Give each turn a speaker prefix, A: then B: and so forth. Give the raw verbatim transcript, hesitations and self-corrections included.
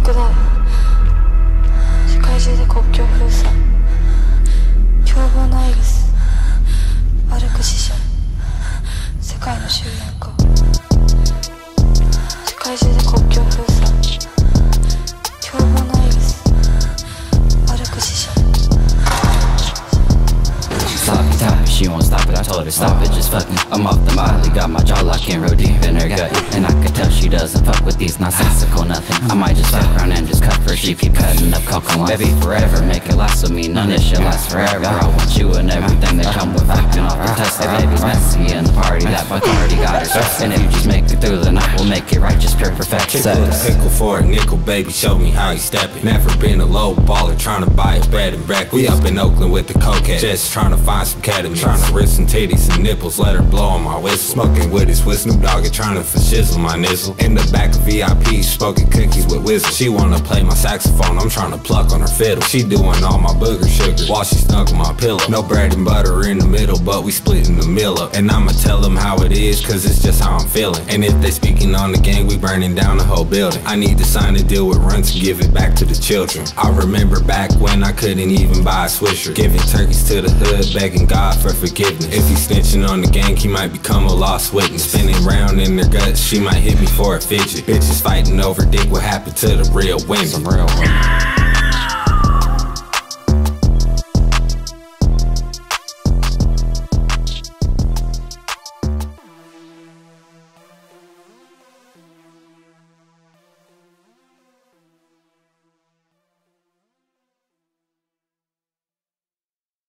A: 拡大、世界中で国境封鎖、凶暴なウイルス、歩く死者、世界の終焉か。世界中で国境封鎖、凶暴なウイルス、歩く死者。
B: Sloppy time, she won't stop it, I told her stop it, just fuck me. I'm off the molly, got my jaw locking real deep in her gut. And I could tell she doesn't fuck with these nonsensical nothing. I might just fuck around and just cut her, she keep cutting up cocoa. Baby forever, make it last with me, none of this shit lasts forever. I want you and everything that come with acting off the test. That baby's messy in the party, that Bacardi got her stressed. And if you just make it through the night, we'll make it right, just pure perfection.
C: Put a pickle for a nickel, baby, show me how you steppin'. Never been a low baller, tryna buy a bed and breakfast. We up in Oakland with the cokehead, just tryna find some ketamine. Tryna wrist some titties and nipples, let her blow on my whistle. Smoking with his with Snoop Dogg and tryna for shizzle my nizzle. In the back of V I P, smoking cookies with Whizzle. She wanna play my saxophone, I'm tryna pluck on her fiddle. She doing all my booger sugar while she snuggle my pillow. No bread and butter in the middle, but we splitting the meal up. And I'ma tell them how it is, cause it's just how I'm feeling. And if they speaking on the gang, we burning down the whole building. I need to sign a deal with Run to give it back to the children. I remember back when I couldn't even buy a Swisher, giving turkeys to the hood, begging God for forgiveness. If he's snitching on the gang, he might become a lost witness. Spinning round in their guts, she might hit me for a fidget. Bitches fighting over dick, what happened to the real women? Some real women.